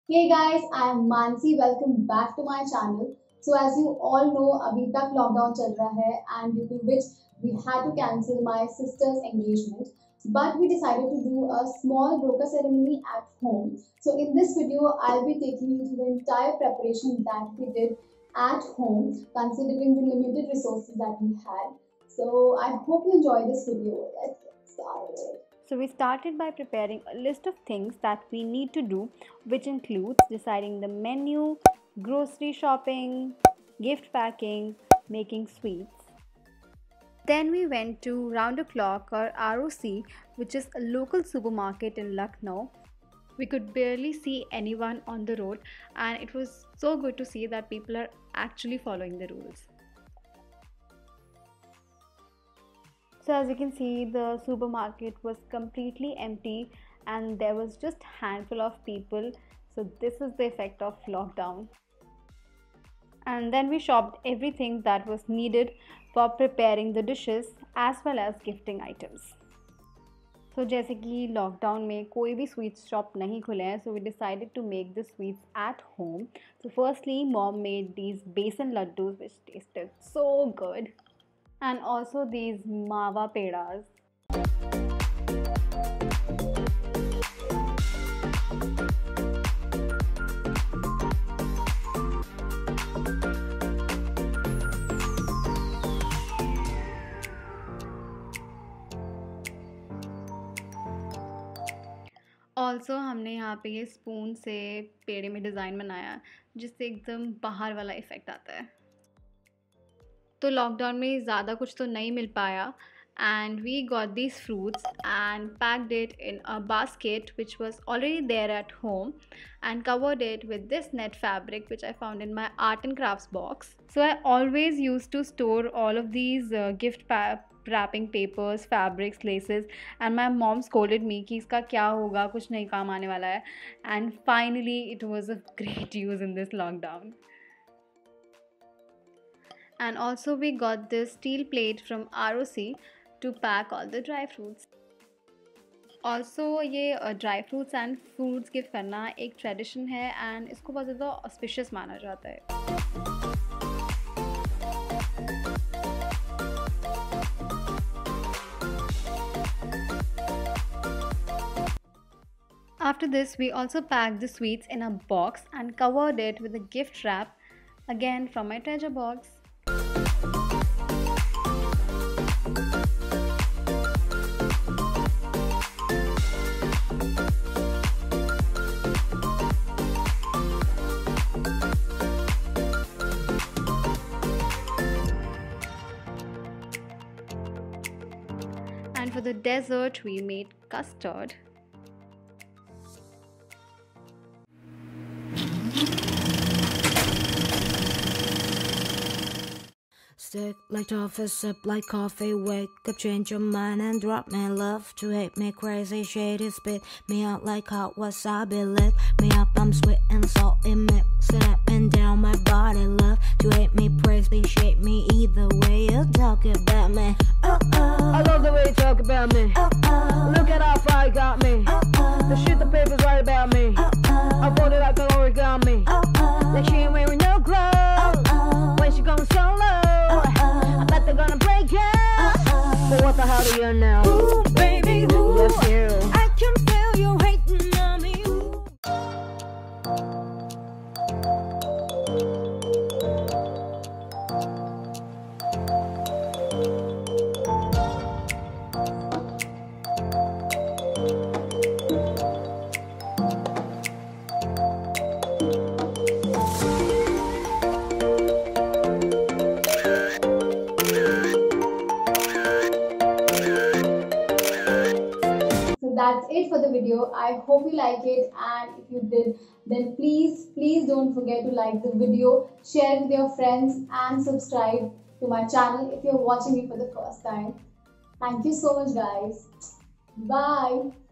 Hey guys, I am Mansi. Welcome back to my channel. So as you all know, अभी तक lockdown चल रहा है and due to which we had to cancel my sister's engagement. But we decided to do a small broker ceremony at home. So in this video, I'll be taking you through the entire preparation that we did at home, considering the limited resources that we had. So I hope you enjoy this video. Let's get started. So we started by preparing a list of things that we need to do, which includes deciding the menu, grocery shopping, gift packing, making sweets. Then we went to Round the Clock or ROC, which is a local supermarket in Lucknow. We could barely see anyone on the road, and it was so good to see that people are actually following the rules. So as you can see, the supermarket was completely empty and there was just a handful of people. So this is the effect of lockdown. And then we shopped everything that was needed for preparing the dishes as well as gifting items. So जैसे कि lockdown में कोई भी sweets shop नहीं खुले हैं, so we decided to make the sweets at home. So firstly, mom made these besan laddus which tasted so good. And also these mawa pedas. Also हमने यहाँ पे ये स्पून से पेड़े में डिज़ाइन बनाया जिससे एकदम बाहर वाला इफ़ेक्ट आता है. तो लॉकडाउन में ज़्यादा कुछ तो नहीं मिल पाया and we got these fruits and packed it in a basket which was already there at home and covered it with this net fabric which I found in my art and crafts box. So I always used to store all of these wrapping papers, fabrics, laces, and my mom scolded me कि इसका क्या होगा, कुछ नहीं काम आने वाला है. And finally it was of great use in this lockdown. And also we got this steel plate from ROC to pack all the dry fruits. Also ये dry fruits and fruits gift करना एक tradition है and इसको बहुत ज़्यादा auspicious माना जाता है. After this, we also packed the sweets in a box and covered it with a gift wrap, again from my treasure box. And for the dessert, we made custard. Stick like toffee, sip like coffee, wake up, change your mind and drop me. Love to hate me, crazy, shady, spit me out like hot wasabi. Lick me up, I'm sweet and salty, mix it up and down my body. Love to hate me, praise me, shape me, either way you talk about me. I love the way you talk about me. Look at how far you got me. The shit the paper's right about me. I fold it like an origami. Like she ain't wearing no clothes. When she going solo, I bet they're gonna break up. But what the hell do you know? Ooh, baby, ooh, yes you. I can feel you hating on me. That's it for the video. I hope you like it, and if you did, then please don't forget to like the video, share it with your friends, and subscribe to my channel if you're watching me for the first time. Thank you so much guys. Bye.